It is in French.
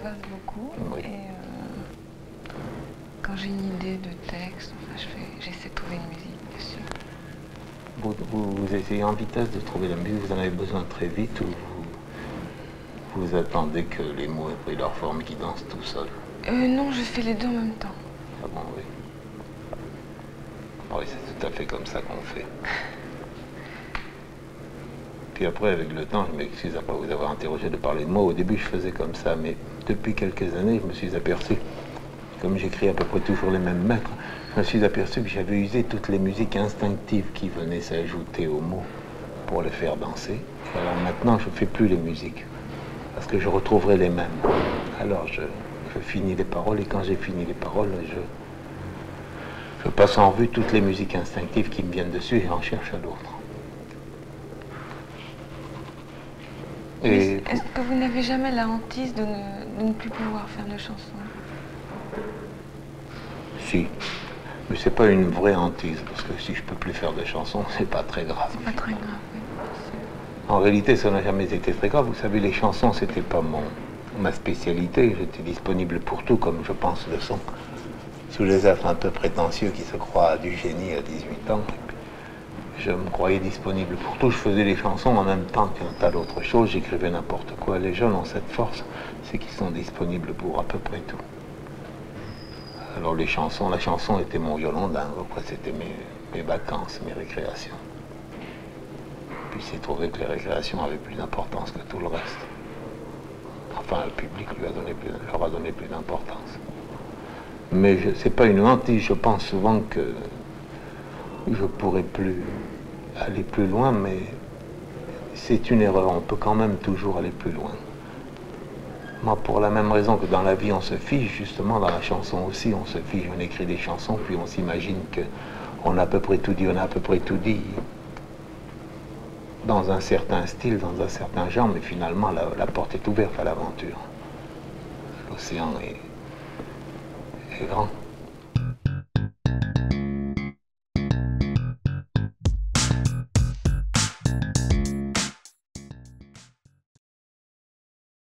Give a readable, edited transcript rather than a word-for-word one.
m'angoisse beaucoup. Oui. Et quand j'ai une idée de texte, enfin, j'essaie de trouver une musique dessus. Vous essayez en vitesse de trouver la musique, vous en avez besoin très vite ou vous attendez que les mots aient pris leur forme et qu'ils dansent tout seuls? Non, je fais les deux en même temps. Ah bon, oui. Ah oui, c'est tout à fait comme ça qu'on fait. Puis après, avec le temps, je m'excuse après vous avoir interrogé de parler de moi. Au début, je faisais comme ça, mais depuis quelques années, je me suis aperçu, comme j'écris à peu près toujours les mêmes maîtres, je me suis aperçu que j'avais usé toutes les musiques instinctives qui venaient s'ajouter aux mots pour les faire danser. Et alors maintenant, je ne fais plus les musiques, parce que je retrouverai les mêmes. Alors je finis les paroles, et quand j'ai fini les paroles, je passe en revue toutes les musiques instinctives qui me viennent dessus et en cherche à d'autres. Est-ce que vous n'avez jamais la hantise de ne plus pouvoir faire de chansons? Si, mais c'est pas une vraie hantise, parce que si je peux plus faire de chansons, c'est pas très grave. C'est pas très grave, oui. En réalité, ça n'a jamais été très grave. Vous savez, les chansons, c'était pas ma spécialité. J'étais disponible pour tout, comme je pense le sont tous les êtres un peu prétentieux qui se croient du génie à 18 ans. Je me croyais disponible pour tout. Je faisais les chansons en même temps qu'un tas d'autres choses. J'écrivais n'importe quoi. Les jeunes ont cette force, c'est qu'ils sont disponibles pour à peu près tout. Alors les chansons, la chanson était mon violon dingue. Après, c'était mes vacances, mes récréations. Puis il s'est trouvé que les récréations avaient plus d'importance que tout le reste. Enfin, le public leur a donné plus d'importance. Mais c'est pas une hantise. Je pense souvent que je pourrais plus aller plus loin, mais c'est une erreur. On peut quand même toujours aller plus loin. Moi, pour la même raison que dans la vie on se fiche, justement dans la chanson aussi on se fiche. On écrit des chansons, puis on s'imagine qu'on a à peu près tout dit, on a à peu près tout dit dans un certain style, dans un certain genre, mais finalement la porte est ouverte à l'aventure. L'océan est grand.